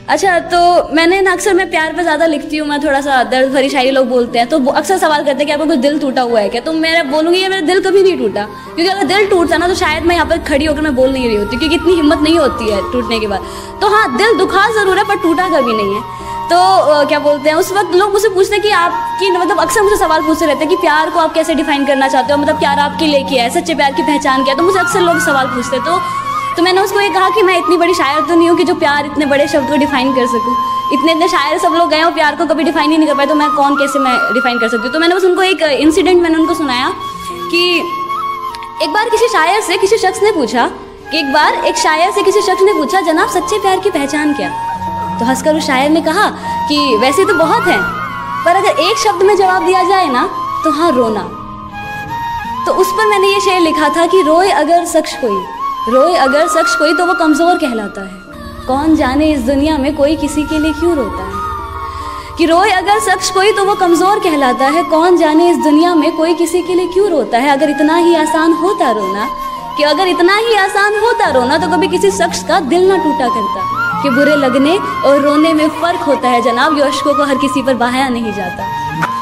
अच्छा, तो मैंने ना अक्सर मैं प्यार पे ज़्यादा लिखती हूँ, मैं थोड़ा सा दर्द भरी शायरी लोग बोलते हैं तो अक्सर सवाल करते हैं कि आपका कुछ दिल टूटा हुआ है क्या, तो मैं बोलूँगी ये मेरा दिल कभी नहीं टूटा, क्योंकि अगर दिल टूटता ना तो शायद मैं यहाँ पर खड़ी होकर मैं बोल नहीं रही होती, क्योंकि इतनी हिम्मत नहीं होती है टूटने के बाद। तो हाँ, दिल दुखा ज़रूर है पर टूटा कभी नहीं है। तो क्या बोलते हैं, उस वक्त लोग मुझसे पूछते हैं कि आपकी मतलब अक्सर मुझे सवाल पूछते रहते हैं कि प्यार को आप कैसे डिफाइन करना चाहते हो, मतलब प्यार आपके लिए क्या है, सच्चे प्यार की पहचान क्या है। तो मुझे अक्सर लोग सवाल पूछते हैं, तो मैंने उसको ये कहा कि मैं इतनी बड़ी शायर तो नहीं हूँ कि जो प्यार इतने बड़े शब्द को डिफाइन कर सकूँ। इतने शायर सब लोग गए और प्यार को कभी डिफाइन ही नहीं कर पाए, तो मैं कैसे मैं डिफाइन कर सकती हूँ। तो मैंने बस उनको एक इंसिडेंट मैंने उनको सुनाया कि एक बार किसी शायर से किसी शख्स ने पूछा जनाब सच्चे प्यार की पहचान क्या। तो हंसकर उस शायर ने कहा कि वैसे तो बहुत हैं, पर अगर एक शब्द में जवाब दिया जाए ना तो हाँ, रोना। तो उस पर मैंने ये शेर लिखा था कि रोए अगर शख्स कोई तो वो कमज़ोर कहलाता है, कौन जाने इस दुनिया में कोई किसी के लिए क्यों रोता है। कि रोए अगर शख्स कोई तो वो कमज़ोर कहलाता है, कौन जाने इस दुनिया में कोई किसी के लिए क्यों रोता है। अगर इतना ही आसान होता रोना तो कभी किसी शख्स का दिल ना टूटा करता। कि बुरे लगने और रोने में फ़र्क होता है जनाब, ये अश्कों को हर किसी पर बहाया नहीं जाता।